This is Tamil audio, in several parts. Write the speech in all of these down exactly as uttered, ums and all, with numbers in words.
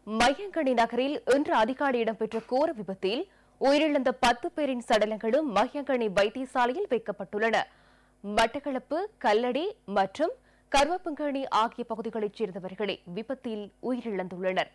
மையங்கணி நகரில் இன்று அதிகாலை இடம்பெற்ற கோர விபத்தில் உயிரிழந்த பத்து பேரின் சடலங்களும் மையங்கணி வைத்தியசாலையில் வைக்கப்பட்டுள்ளன. மட்டக்களப்பு, கல்லடி மற்றும் கருவப்பங்கணி ஆகிய பகுதிகளைச் சேர்ந்தவர்களே விபத்தில் உயிரிழந்துள்ளனர்.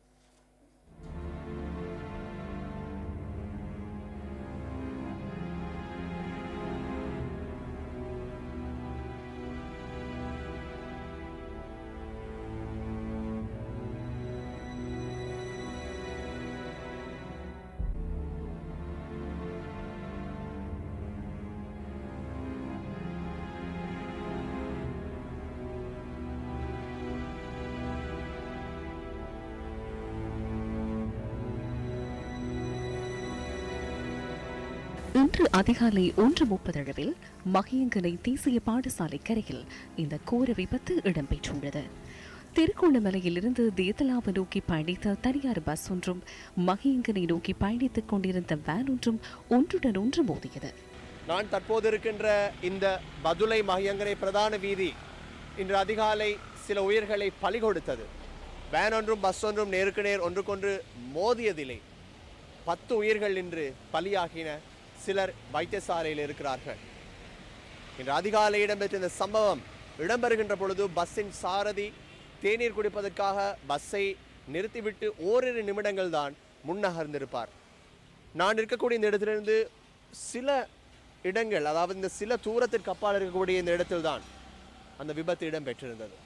இன்று அதிகாலை ஒன்று முப்பது அளவில் மகியங்கனை தேசிய பாடசாலை கரையில் இந்த கோர விபத்து இடம்பெற்றுள்ளது. திருகோணமலையிலிருந்து தேத்தலாவை நோக்கி பயணித்த தனியார் பஸ் ஒன்றும் மகியங்கனை நோக்கி பயணித்துக் கொண்டிருந்த வேன் ஒன்றும் ஒன்றுடன் ஒன்று மோதியது. நான் தற்போது இருக்கின்ற இந்த பதுளை மகியங்கனை பிரதான வீதி இன்று அதிகாலை சில உயிர்களை பலி கொடுத்தது. வேன் ஒன்றும் பஸ் ஒன்றும் நேருக்கு நேர் ஒன்றுக்கொன்று மோதியதில்லை. பத்து உயிர்கள் இன்று பலியாகின. சிலர் வைத்தியசாலையில் இருக்கிறார்கள். இன்று அதிகாலை இடம்பெற்ற இந்த சம்பவம் இடம்பெறுகின்ற பொழுது பஸ்ஸின் சாரதி தேநீர் குடிப்பதற்காக பஸ்ஸை நிறுத்திவிட்டு ஓரிரு நிமிடங்கள் தான் முன்னகர்ந்திருப்பார். நான் இருக்கக்கூடிய இந்த இடத்திலிருந்து சில இடங்கள், அதாவது இந்த சில தூரத்திற்கு அப்பால் இருக்கக்கூடிய இந்த இடத்தில்தான் அந்த விபத்து இடம்பெற்றிருந்தது.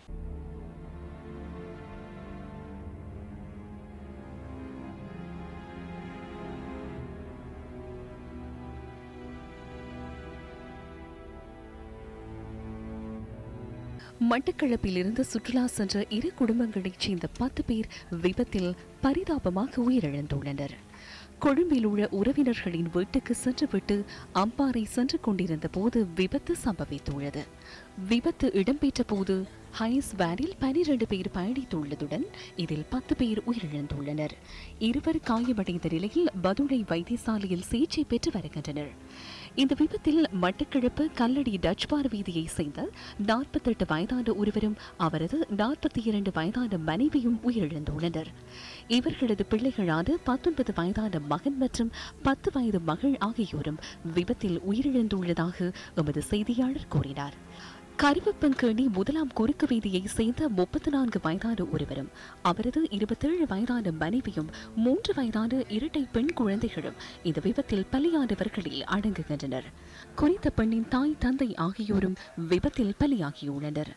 மட்டக்களப்பிலிருந்து சுற்றுலா சென்ற இரு குடும்பங்களைச் சேர்ந்த பத்து பேர் விபத்தில் பரிதாபமாக உயிரிழந்துள்ளனர். கொழும்பில் உள்ள உறவினர்களின் வீட்டுக்கு சென்றுவிட்டு அம்பாறை சென்று கொண்டிருந்த போது விபத்து சம்பவித்துள்ளது. விபத்து இடம்பெற்ற போது ஹைஸ் வேனில் பனிரண்டு பேர் பயணித்துள்ளதுடன் இதில் பத்து பேர் உயிரிழந்துள்ளனர். இருவர் காயமடைந்த நிலையில் பதுளை வைத்தியசாலையில் சிகிச்சை பெற்று வருகின்றனர். இந்த விபத்தில் மட்டக்களப்பு கல்லடி டச்பார் வீதியை சேர்ந்த நாற்பத்தி எட்டு வயதான ஒருவரும் அவரது நாற்பத்தி இரண்டு வயதான மனைவியும் உயிரிழந்துள்ளனர். இவர்களது பிள்ளைகளான பத்தொன்பது வயதான மகன் மற்றும் பத்து வயது மகள் ஆகியோரும் விபத்தில் உயிரிழந்துள்ளதாக எமது செய்தியாளர் கூறினார். கருவப்பங்கேணி முதலாம் குறுக்கு வீதியை சேர்ந்த முப்பத்தி நான்கு வயதான ஒருவரும் அவரது இருபத்தேழு வயதான மனைவியும் மூன்று வயதான இரட்டை பெண் குழந்தைகளும் இந்த விபத்தில் பலியானவர்களில் அடங்குகின்றனர். குறித்த பெண்ணின் தாய், தந்தை ஆகியோரும் விபத்தில் பலியாகியுள்ளனர்.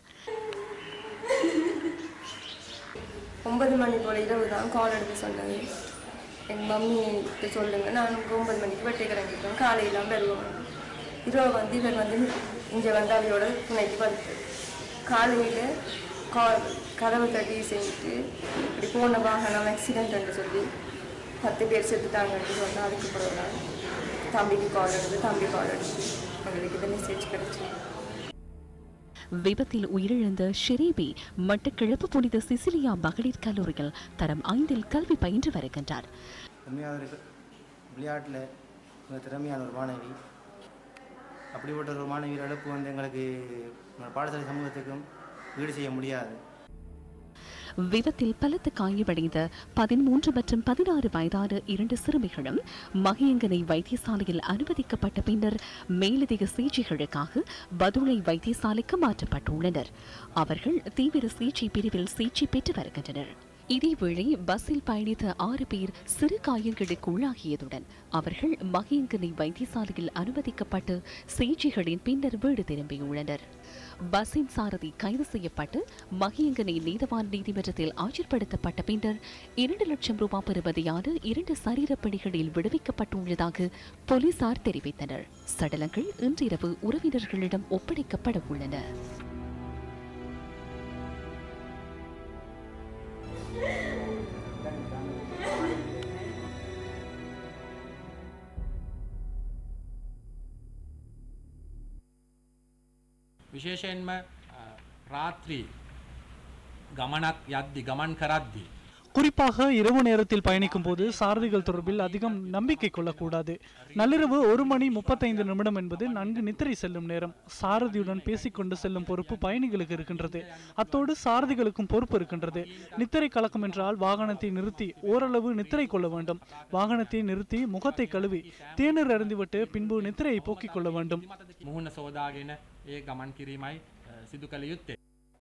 ஒன்பது மணி போல இரவு தான் கால் எடுத்து சொன்னாங்க. எங்கள் மம்மி சொல்லுங்க, நான் ஒன்பது மணிக்கு வெட்டை கிளம்பிட்டோம், காலையெல்லாம் வருவோம். இரவு வந்து இவர் வந்து இங்கே வந்து அவையோட துணைக்கு படுத்து காலையில் கா கதவை தட்டி செஞ்சுட்டு இப்படி போன வாகனம் ஆக்சிடென்ட்னு சொல்லி பத்து பேர் செத்துட்டாங்கன்னு சொன்னால் அதுக்கு பிறகு தம்பிக்கு கால் எடுத்து தம்பி கால் எடுத்து எங்களுக்கு இதை மெசேஜ் கிடைச்சி. விபத்தில் உயிரிழந்த ஷெரீபி மட்டக்களப்பு புனித சிசிலியா மகளிர் கல்லூரியில் தரம் ஐந்தில் கல்வி பயின்று வருகின்றார். விளையாட்டில் திறமையான ஒரு மாணவி. அப்படிப்பட்ட ஒரு மாணவி இழப்பு வந்து எங்களுக்கு பாடசாலை சமூகத்துக்கும் ஈடு செய்ய முடியாது. விபத்தில் பலத்த காயமடைந்த பதிமூன்று மற்றும் பதினாறு வயதான இரண்டு சிறுமிகளும் மகியங்கனை வைத்தியசாலையில் அனுமதிக்கப்பட்ட பின்னர் மேலதிக சிகிச்சைகளுக்காக பதுளை வைத்தியசாலைக்கு மாற்றப்பட்டுள்ளனர். அவர்கள் தீவிர சிகிச்சை பிரிவில் சிகிச்சை பெற்று வருகின்றனர். இதேவேளை பஸ்ஸில் பயணித்த ஆறு பேர் சிறு காயங்களுக்கு உள்ளாகியதுடன் அவர்கள் மகியங்கனை வைத்தியசாலையில் அனுமதிக்கப்பட்டு சிகிச்சைகளின் பின்னர் வீடு திரும்பியுள்ளனர். பஸ்ஸின் சாரதி கைது செய்யப்பட்டு மகியங்கனை நீதவான் நீதிமன்றத்தில் ஆஜர்படுத்தப்பட்ட பின்னர் இரண்டு லட்சம் ரூபாய் பெறுமதியான இரண்டு சரீரப்பணிகளில் விடுவிக்கப்பட்டுள்ளதாக போலீசார் தெரிவித்தனர். சடலங்கள் இன்றிரவு உறவினர்களிடம் ஒப்படைக்கப்பட உள்ளன. විශේෂයෙන්ම රාත්‍රී ගමනක් යද්දි ගමන් කරද්දී குறிப்பாக இரவு நேரத்தில் பயணிக்கும் போது சாரதிகள் தொடர்பில் அதிகம் நம்பிக்கை கொள்ளக்கூடாது. நள்ளிரவு ஒரு மணி முப்பத்தைந்து நிமிடம் என்பது நன்கு நித்திரை செல்லும் நேரம். சாரதியுடன் பேசிக்கொண்டு செல்லும் பொறுப்பு பயணிகளுக்கு இருக்கின்றது. அத்தோடு சாரதிகளுக்கும் பொறுப்பு இருக்கின்றது. நித்திரை கலக்கம் என்றால் வாகனத்தை நிறுத்தி ஓரளவு நித்திரை கொள்ள வேண்டும். வாகனத்தை நிறுத்தி முகத்தை கழுவி தேநீர் அருந்திவிட்டு பின்பு நித்திரையை போக்கிக் கொள்ள வேண்டும். මුහුණ සෝදාගෙන ඒ ගමන් කිරීමයි සිදු කළ යුත්තේ.